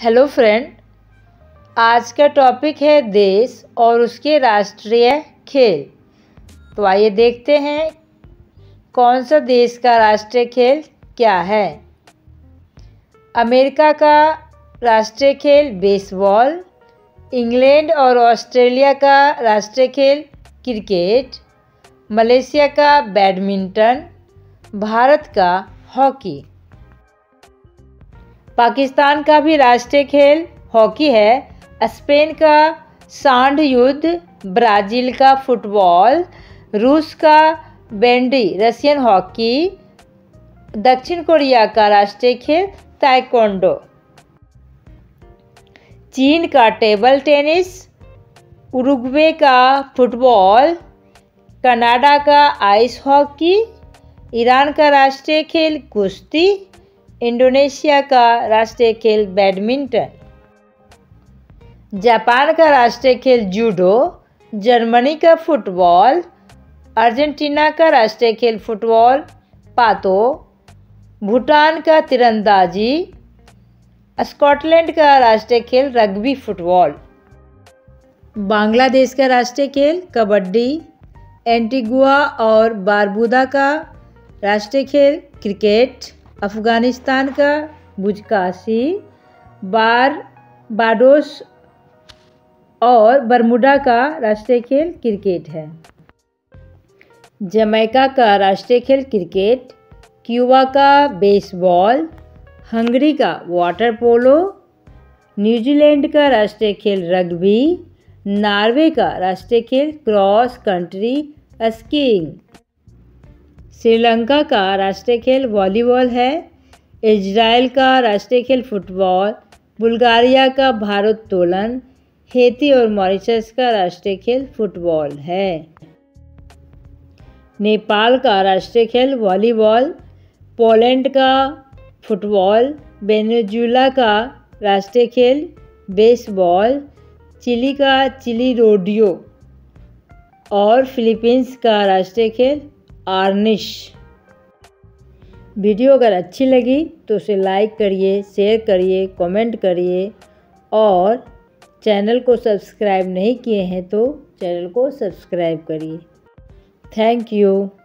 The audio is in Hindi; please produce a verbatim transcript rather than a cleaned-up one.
हेलो फ्रेंड, आज का टॉपिक है देश और उसके राष्ट्रीय खेल। तो आइए देखते हैं कौन सा देश का राष्ट्रीय खेल क्या है। अमेरिका का राष्ट्रीय खेल बेसबॉल, इंग्लैंड और ऑस्ट्रेलिया का राष्ट्रीय खेल क्रिकेट, मलेशिया का बैडमिंटन, भारत का हॉकी। पाकिस्तान का भी राष्ट्रीय खेल हॉकी है, स्पेन का सांड युद्ध, ब्राज़ील का फुटबॉल, रूस का बैंडी, रशियन हॉकी, दक्षिण कोरिया का राष्ट्रीय खेल ताइक्वांडो, चीन का टेबल टेनिस, उरुग्वे का फुटबॉल, कनाडा का आइस हॉकी, ईरान का राष्ट्रीय खेल कुश्ती, इंडोनेशिया का राष्ट्रीय खेल बैडमिंटन, जापान का राष्ट्रीय खेल जूडो, जर्मनी का फुटबॉल, अर्जेंटीना का राष्ट्रीय खेल फुटबॉल पातो, भूटान का तीरंदाजी, स्कॉटलैंड का राष्ट्रीय खेल रग्बी फुटबॉल, बांग्लादेश का राष्ट्रीय खेल कबड्डी, एंटीगुआ और बारबूदा का राष्ट्रीय खेल क्रिकेट, अफ़गानिस्तान का बुजकाशी, बारबाडोस और बरमूडा का राष्ट्रीय खेल क्रिकेट है। जमैका का राष्ट्रीय खेल क्रिकेट, क्यूबा का बेसबॉल, हंगरी का वाटर पोलो, न्यूजीलैंड का राष्ट्रीय खेल रग्बी, नॉर्वे का राष्ट्रीय खेल क्रॉस कंट्री स्कीइंग, श्रीलंका का राष्ट्रीय खेल वॉलीबॉल है, इजराइल का राष्ट्रीय खेल फुटबॉल, बुल्गारिया का भारोत्तोलन, हैती और मॉरिशस का राष्ट्रीय खेल फुटबॉल है। नेपाल का राष्ट्रीय खेल वॉलीबॉल, पोलैंड का फुटबॉल, वेनेजुएला का राष्ट्रीय खेल बेसबॉल, चिली का चिली रोडियो और फिलीपींस का राष्ट्रीय खेल आर्निश। वीडियो अगर अच्छी लगी तो उसे लाइक करिए, शेयर करिए, कमेंट करिए और चैनल को सब्सक्राइब नहीं किए हैं तो चैनल को सब्सक्राइब करिए। Thank you.